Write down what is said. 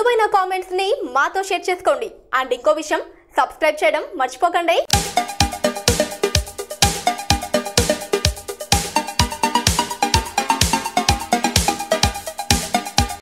విలువైన కామెంట్స్ ని మాతో షేర్ చేసుకోండి. అండ్ ఇంకో విషయం, సబ్స్క్రైబ్ చేయడం మర్చిపోకండి.